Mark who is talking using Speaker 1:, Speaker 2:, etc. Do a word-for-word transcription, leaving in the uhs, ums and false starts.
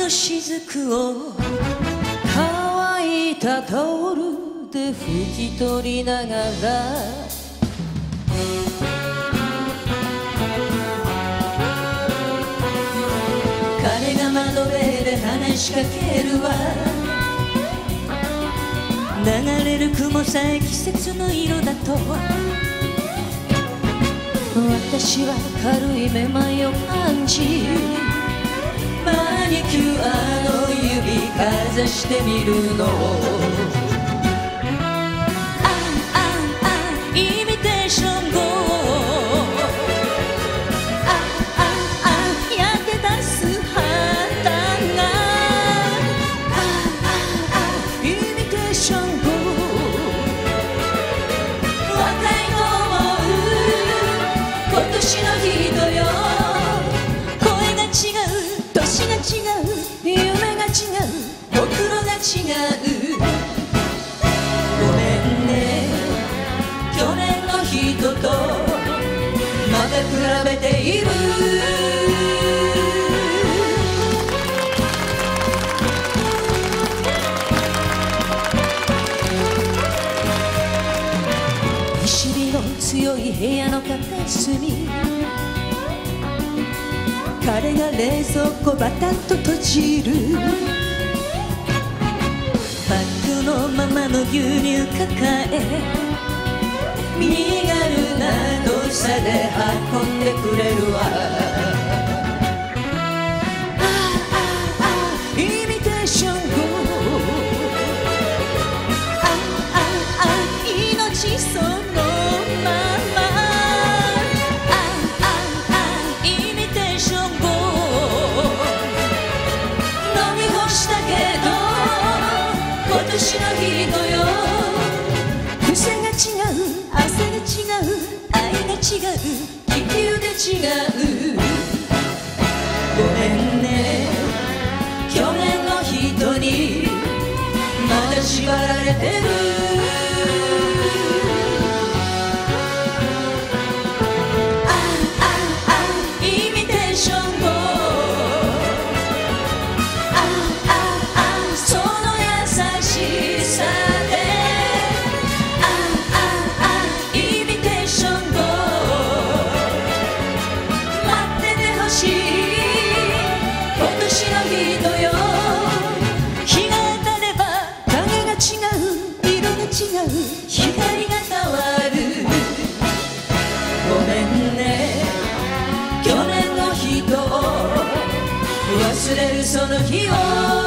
Speaker 1: の雫を乾いたタオルで拭き取りながら彼が窓辺で話しかけるわ流れる雲さえ季節の色だと私は軽いめまいを感じマニキュアの指かざしてみるのあああイミテーションゴーあああ焼け出す肌があああイミテーションゴー若いと思う今年の人よ声が違う年が違う夢が違うほくろが違うごめんね去年の人とまた比べている西日の強い部屋の片隅彼が冷蔵庫バタッと閉じるパックのままの牛乳抱え身軽な動作で運んでくれるわあああイミテーションゴーあああ命その今年の人よ癖が違う汗が違う愛が違う気球が違うごめんね去年の人にまだ縛られてるあああイミテーションゴーあああその光が変わるごめんね去年の人を忘れるその日を